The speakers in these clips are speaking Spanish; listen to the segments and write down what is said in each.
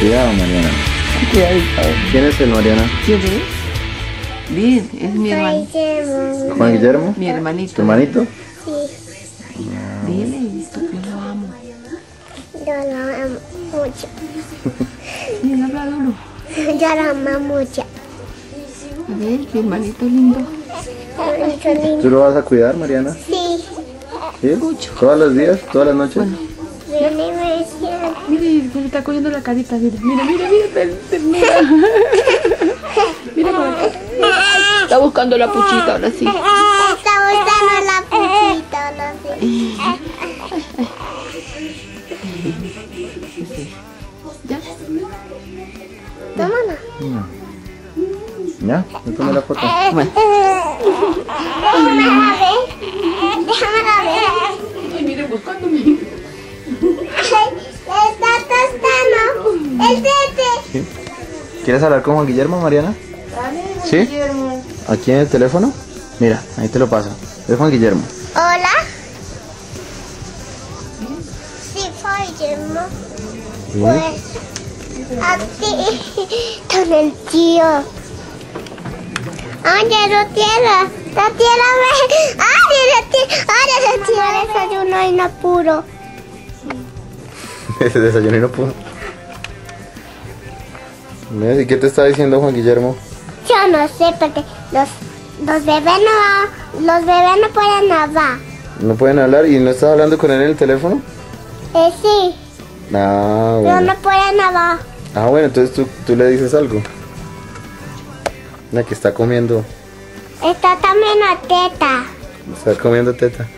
Cuidado, Mariana. Cuidadito. ¿Quién es el Mariana? ¿Quién es? Bien, es mi hermano. ¿Juan Guillermo? Mi hermanito. ¿Tu hermanito? Sí, Dile, tú que lo amo. yo lo amo mucho. Sí, habla duro. Yo lo amo mucho. A ver, mi hermanito lindo. Mucho lindo. ¿Tú lo vas a cuidar, Mariana? Sí, ¿Sí? Mucho. ¿Todos los días? ¿Todas las noches? Bueno. viene y me decía. Mire, se le está cogiendo la carita, mira, mira, mira, mira, ternura. Mira por acá. Está buscando la puchita, ahora sí. Está buscando la puchita, no sé. ¿Ya? Tómala. ¿Ya? ¿Me tomé la foto? Bueno. Déjamela ver. Déjamela ver. Ay, mire, buscándome. Está tostando. El tete. ¿Sí? ¿Quieres hablar con Juan Guillermo, Mariana? ¿Sí? ¿Aquí en el teléfono? Mira, ahí te lo paso. Es Juan Guillermo. Hola. Sí, soy Guillermo. ¿Sí? Pues, aquí, con el tío. Oye, no tierra. La tierra me... ¡Ay, la tierra desayuno y no apuro! Ese desayuno y no pudo. Mira, ¿y qué te está diciendo Juan Guillermo? Yo no sé, porque los bebés no pueden hablar. ¿No pueden hablar y no estás hablando con él en el teléfono? Sí, Ah, pero bueno. no pueden hablar. Ah, bueno, entonces tú le dices algo. La que está comiendo. Está también la teta, Está comiendo teta.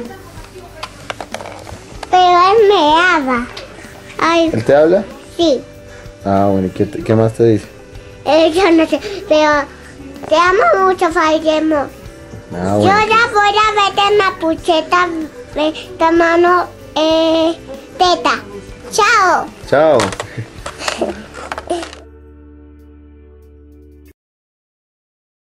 pero él me habla. Ay, ¿Él te habla? sí. Ah, bueno, ¿y qué más te dice? Yo no sé, pero te amo mucho, Guillermo. Ah, Yo bueno. ya voy a verte en la pucheta tomando teta. Chao. Chao.